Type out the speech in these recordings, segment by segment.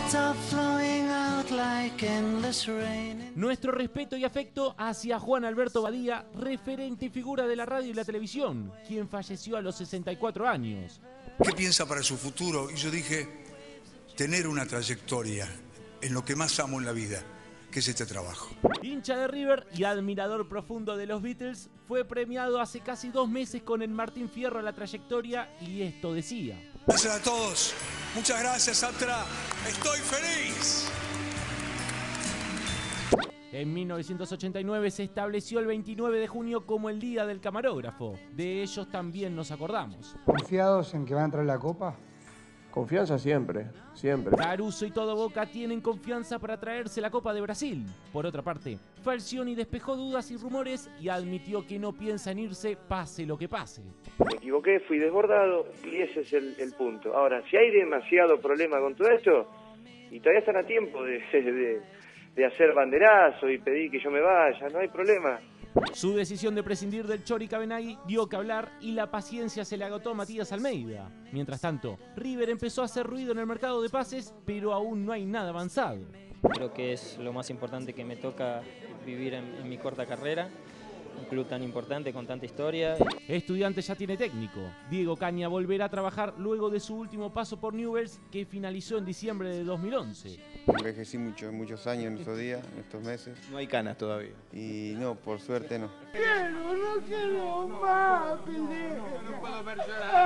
Nuestro respeto y afecto hacia Juan Alberto Badía, referente y figura de la radio y la televisión, quien falleció a los 64 años. ¿Qué piensa para su futuro? Y yo dije, tener una trayectoria en lo que más amo en la vida, que es este trabajo. Hincha de River y admirador profundo de los Beatles, fue premiado hace casi 2 meses con el Martín Fierro a la trayectoria y esto decía. Gracias a todos. Muchas gracias, Atra. Estoy feliz. En 1989 se estableció el 29 de junio como el Día del Camarógrafo. De ellos también nos acordamos. ¿Confiados en que va a entrar la Copa? Confianza siempre, siempre. Caruso y todo Boca tienen confianza para traerse la Copa de Brasil. Por otra parte, Falcioni despejó dudas y rumores y admitió que no piensa en irse pase lo que pase. Me equivoqué, fui desbordado y ese es el punto. Ahora, si hay demasiado problema con todo esto, y todavía están a tiempo de hacer banderazo y pedir que yo me vaya, no hay problema. Su decisión de prescindir del Chori Cabenagui dio que hablar y la paciencia se le agotó a Matías Almeida. Mientras tanto, River empezó a hacer ruido en el mercado de pases, pero aún no hay nada avanzado. Creo que es lo más importante que me toca vivir en mi corta carrera. Un club tan importante, con tanta historia. Estudiantes ya tiene técnico. Diego Caña volverá a trabajar luego de su último paso por Newell's, que finalizó en diciembre de 2011. Envejecí muchos años en estos días, en estos meses. No hay canas todavía. Y no, por suerte no. No quiero más, no puedo ver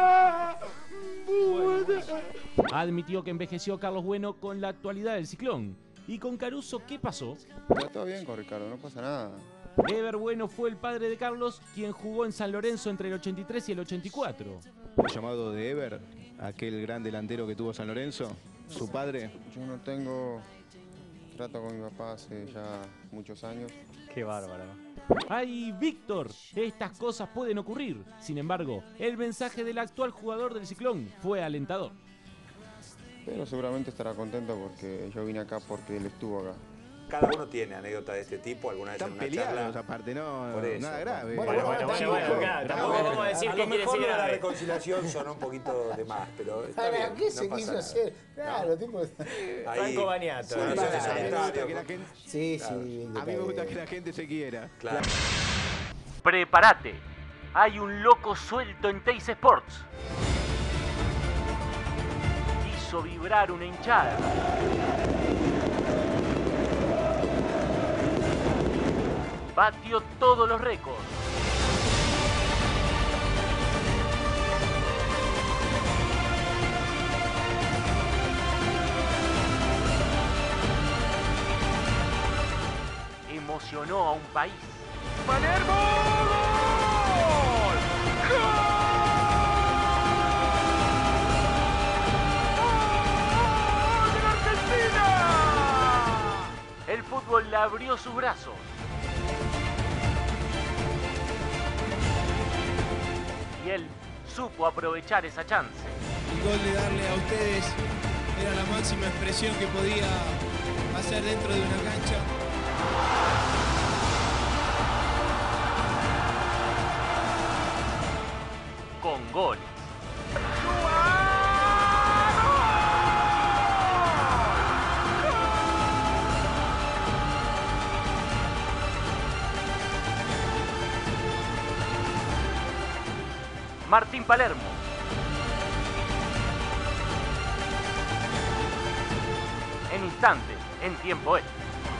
llorar. Admitió que envejeció Carlos Bueno con la actualidad del Ciclón. ¿Y con Caruso qué pasó? Está todo bien con Ricardo, no pasa nada. Ever Bueno fue el padre de Carlos, quien jugó en San Lorenzo entre el 83 y el 84. ¿El llamado de Ever, aquel gran delantero que tuvo San Lorenzo, su padre? Yo no tengo trato con mi papá hace ya muchos años. Qué bárbaro. ¡Ay, Víctor! Estas cosas pueden ocurrir. Sin embargo, el mensaje del actual jugador del Ciclón fue alentador. Pero seguramente estará contento porque yo vine acá porque él estuvo acá. Cada uno tiene anécdota de este tipo, alguna vez Están en una peleados, charla. aparte, no, Por eso, nada grave. Bueno, tampoco vamos a decir qué quiere decir la grave. reconciliación sonó un poquito de más, pero está bien. ¿Qué se no quiso pasa hacer? Claro, tipo... Ahí, Franco Baniato. bueno, Sí, entonces, a mí me gusta estadio, que la gente- Sí, Claro. sí. A mí me gusta que la gente se quiera. Claro. ¡Prepárate! Hay un loco suelto en Teis Sports. Hizo vibrar una hinchada. Batió todos los récords. Emocionó a un país. ¡Palermo! ¡Gol! ¡Gol de la Argentina! El fútbol le abrió sus brazos. Y él supo aprovechar esa chance. El gol de darle a ustedes era la máxima expresión que podía hacer dentro de una cancha. Con goles. Martín Palermo. En instantes, en tiempo extra.